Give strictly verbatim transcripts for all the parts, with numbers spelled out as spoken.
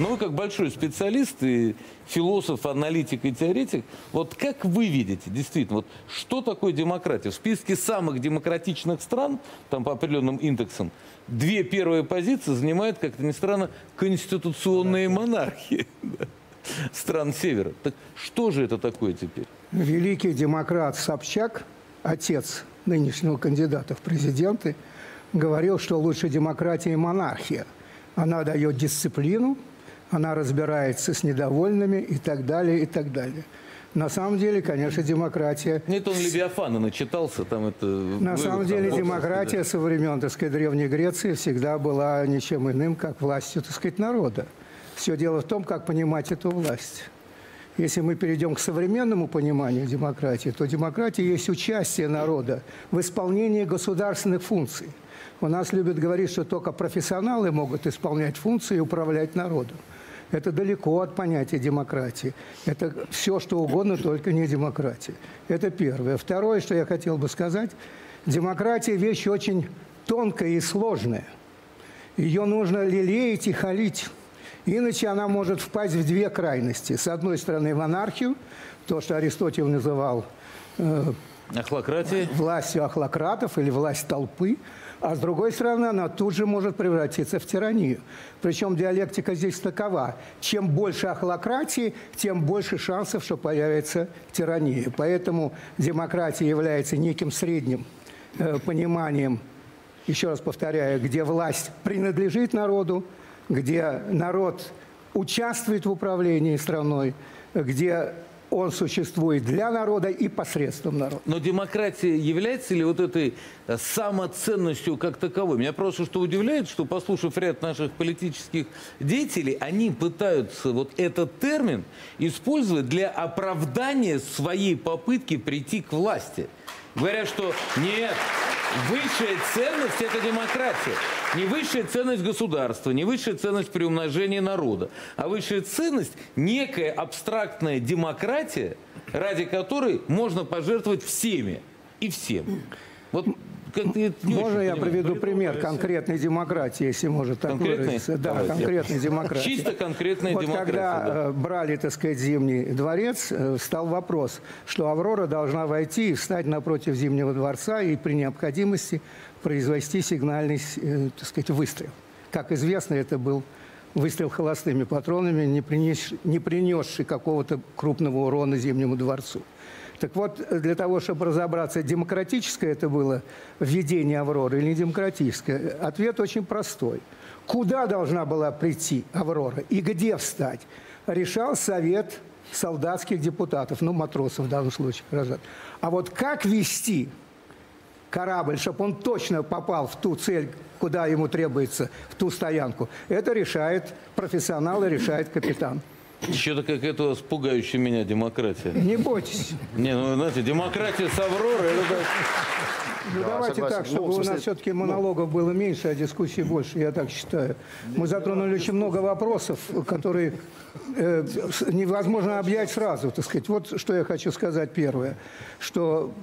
Но вы как большой специалист и философ, аналитик и теоретик, вот как вы видите, действительно, вот что такое демократия? В списке самых демократичных стран, там по определенным индексам, две первые позиции занимают, как-то ни странно, конституционные монархии стран Севера. Так что же это такое теперь? Великий демократ Собчак, отец нынешнего кандидата в президенты, говорил, что лучше демократия и монархия. Она дает дисциплину, она разбирается с недовольными и так далее, и так далее. На самом деле, конечно, демократия... Нет, он Левиафана начитался, там это... На самом деле, там, демократия да. со времен, так сказать, Древней Греции всегда была ничем иным, как властью, так сказать, народа. Все дело в том, как понимать эту власть. Если мы перейдем к современному пониманию демократии, то демократия есть участие народа в исполнении государственных функций. У нас любят говорить, что только профессионалы могут исполнять функции и управлять народом. Это далеко от понятия демократии. Это все, что угодно, только не демократия. Это первое. Второе, что я хотел бы сказать, демократия – вещь очень тонкая и сложная. Ее нужно лелеять и холить. Иначе она может впасть в две крайности. С одной стороны, в анархию, то, что Аристотель называл э, властью охлократов или власть толпы. А с другой стороны, она тут же может превратиться в тиранию. Причем диалектика здесь такова. Чем больше охлократии, тем больше шансов, что появится тирания. Поэтому демократия является неким средним э, пониманием, еще раз повторяю, где власть принадлежит народу, где народ участвует в управлении страной, где он существует для народа и посредством народа. Но демократия является ли вот этой самоценностью как таковой? Меня просто что удивляет, что, послушав ряд наших политических деятелей, они пытаются вот этот термин использовать для оправдания своей попытки прийти к власти. Говорят, что нет, высшая ценность – это демократия. Не высшая ценность государства, не высшая ценность приумножения народа, а высшая ценность – некая абстрактная демократия, ради которой можно пожертвовать всеми и всем. Вот можно я приведу пример конкретной демократии, если может так выразиться? Да, Давайте. конкретной демократии. Чисто конкретная вот демократия. Когда да. брали, так сказать, Зимний дворец, стал вопрос, что Аврора должна войти и встать напротив Зимнего дворца и при необходимости произвести сигнальный, так сказать, выстрел. Как известно, это был выстрел холостыми патронами, не принесший, не принесший какого-то крупного урона Зимнему дворцу. Так вот, для того, чтобы разобраться, демократическое это было введение Авроры или не демократическое, ответ очень простой. Куда должна была прийти Аврора и где встать, решал совет солдатских депутатов, ну, матросов в данном случае. А вот как вести корабль, чтобы он точно попал в ту цель, куда ему требуется, в ту стоянку, это решает профессионал и решает капитан. Что-то какая-то у вас пугающая меня демократия. Не бойтесь. Не, ну, знаете, демократия с Авророй... Это... Ну, да, давайте согласен. Так, чтобы ну, смысле... у нас все-таки монологов ну... было меньше, а дискуссий больше, я так считаю. Мы затронули очень много вопросов, которые э, невозможно объять сразу, так сказать. Вот что я хочу сказать первое, что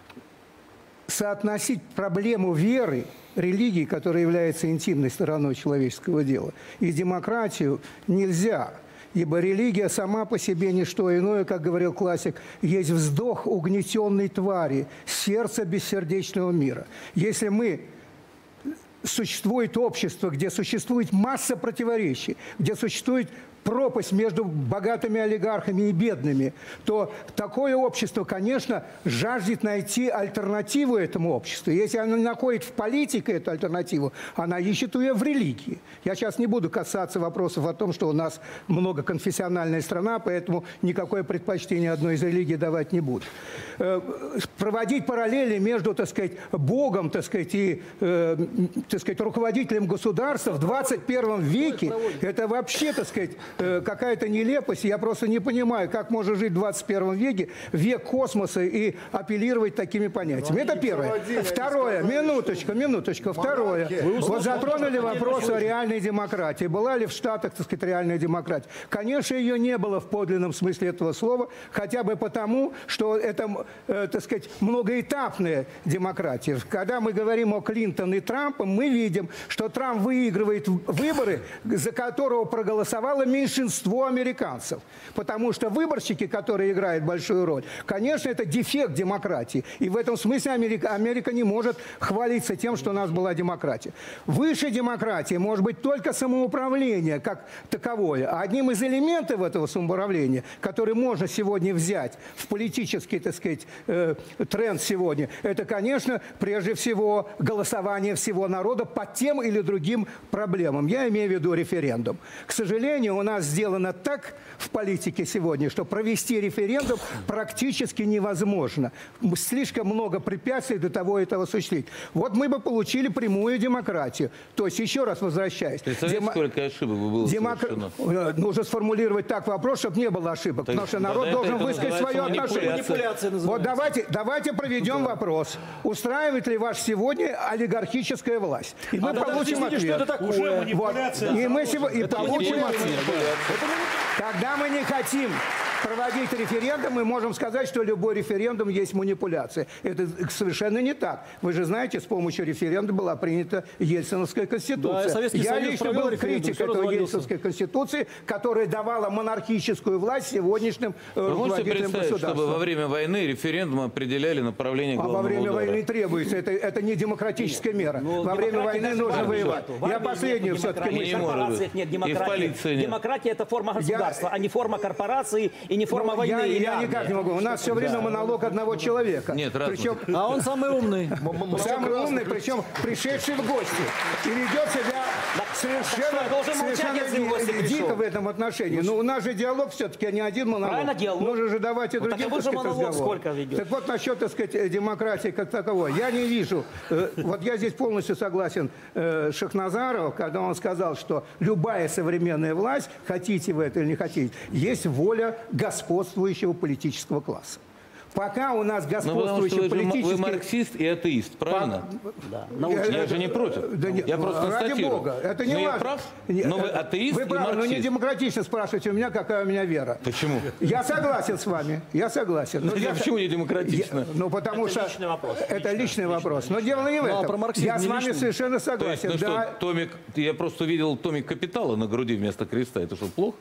соотносить проблему веры, религии, которая является интимной стороной человеческого дела, и демократию нельзя. Ибо религия сама по себе не что иное, как говорил классик, есть вздох угнетенной твари, сердце бессердечного мира. Если мы... Существует общество, где существует масса противоречий, где существует пропасть между богатыми олигархами и бедными, то такое общество, конечно, жаждет найти альтернативу этому обществу. Если оно находит в политике эту альтернативу, она ищет ее в религии. Я сейчас не буду касаться вопросов о том, что у нас многоконфессиональная страна, поэтому никакое предпочтение одной из религий давать не буду. Проводить параллели между, так сказать, Богом, так сказать, и, так сказать, руководителем государства в двадцать первом веке, это вообще, так сказать, какая-то нелепость. Я просто не понимаю, как можно жить в двадцать первом веке, век космоса, и апеллировать такими понятиями. Это первое. Второе. Минуточку, минуточку. Второе. Вот затронули вопрос о реальной демократии. Была ли в Штатах, так сказать, реальная демократия? Конечно, ее не было в подлинном смысле этого слова, хотя бы потому, что это, так сказать, многоэтапная демократия. Когда мы говорим о Клинтоне и Трампе, мы мы видим, что Трамп выигрывает выборы, за которого проголосовало меньшинство американцев. Потому что выборщики, которые играют большую роль, конечно, это дефект демократии. И в этом смысле Америка, Америка не может хвалиться тем, что у нас была демократия. Выше демократии может быть только самоуправление как таковое. А одним из элементов этого самоуправления, который можно сегодня взять в политический, так сказать, э, тренд сегодня, это, конечно, прежде всего голосование всего народа по тем или другим проблемам. Я имею в виду референдум. К сожалению, у нас сделано так в политике сегодня, что провести референдум практически невозможно. Слишком много препятствий для того, этого осуществить. Вот мы бы получили прямую демократию. То есть, еще раз возвращаясь. Представляете, Демо... сколько ошибок бы было Демок... совершено? Нужно сформулировать так вопрос, чтобы не было ошибок. Так, потому что народ должен высказать свое отношение. Вот давайте, давайте проведем вопрос. Устраивает ли вас сегодня олигархическая власть? И мы а получим ответ. Что это такое? Вот. И мы сегодня и получим ответ. Когда мы не хотим проводить референдум, мы можем сказать, что любой референдум есть манипуляция. Это совершенно не так. Вы же знаете, с помощью референдума была принята Ельциновская конституция. Да, Я лично был критик этой Ельциновской конституции, которая давала монархическую власть сегодняшним руководителям государства. Чтобы во время войны референдум определяли направление главного удара. А во время удара. войны требуется. Это, это не демократическая мера. Ну, во время войны нужно воевать. Я последнюю все-таки мысль. В корпорациях нет демократии. Демократия – это форма государства, а не форма корпорации и не форма войны. Я, я никак не могу. У нас все время монолог одного человека. Нет, причем, а он самый умный. Самый умный, причем пришедший в гости. И ведет себя совершенно, совершенно дико в этом отношении. Но у нас же диалог все-таки, а не один монолог. Правильно, диалог. Нужно же давать и вот другим, так, так сказать, разговор. Так вот, насчет, так сказать, демократии как таковой. Я не вижу. Вот я здесь полностью согласен с Шахназаровым, когда он сказал, что любая современная власть, хотите вы это или не хотите, есть воля господствующего политического класса. Пока у нас господствующий политический... Вы марксист и атеист, правильно? Да. Я, я же не против. Да не, я просто ради Бога, это не но важно. Я прав, но вы атеист вы и правы, марксист. Но не демократично спрашиваете у меня, какая у меня вера. Почему? Я согласен с вами, я согласен. Но я, почему не демократично? Я, ну, потому это что... личный вопрос. Это личный, личный вопрос. Но дело не в этом. Ну, а про я с вами личный. совершенно согласен. То есть, ну да. что, томик, я просто увидел томик «Капитала» на груди вместо креста. Это что, плохо?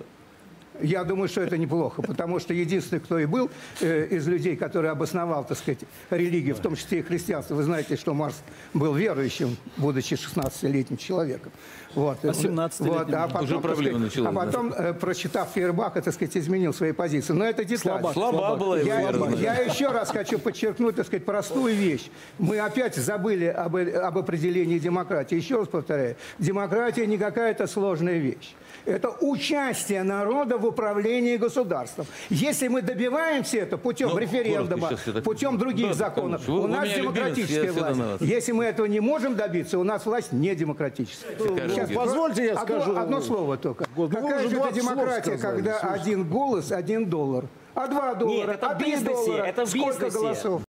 Я думаю, что это неплохо, потому что единственный, кто и был э, из людей, который обосновал, так сказать, религию, в том числе и христианство. Вы знаете, что Марс был верующим, будучи шестнадцатилетним человеком. Вот. А семнадцатилетним вот, а потом, уже проблема началась. А потом, э, прочитав Фейербаха, так сказать, изменил свои позиции. Но это деталь. Слаба, Слаба была его я, вера. я еще раз хочу подчеркнуть, так сказать, простую вещь. Мы опять забыли об, об определении демократии. Еще раз повторяю, демократия не какая-то сложная вещь. Это участие народа в управлении государством. Если мы добиваемся это путем ну, референдума, путем других да, законов, вы, у нас демократическая власть. Если мы этого не можем добиться, у нас власть не демократическая. Сейчас, позвольте я одно, скажу. Одно слово только. Ну, какая же это демократия, когда один голос, один доллар? А два доллара, Нет, это а три доллара? Это в Сколько бизнесе. голосов?